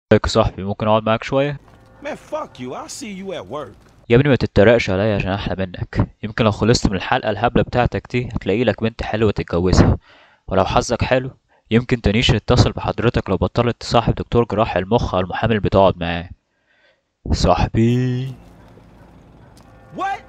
ازيك يا صاحبي، ممكن اقعد معاك شويه؟ Man, fuck you. I'll see you at work. يا ابني ما تتريقش عليا عشان احلى منك. يمكن لو خلصت من الحلقه الهبله بتاعتك دي هتلاقي لك بنت حلوه تتجوزها. ولو حظك حلو يمكن تنيش يتصل بحضرتك لو بطلت تصاحب دكتور جراح المخ او المحامي اللي بتقعد معاه. صاحبي. What?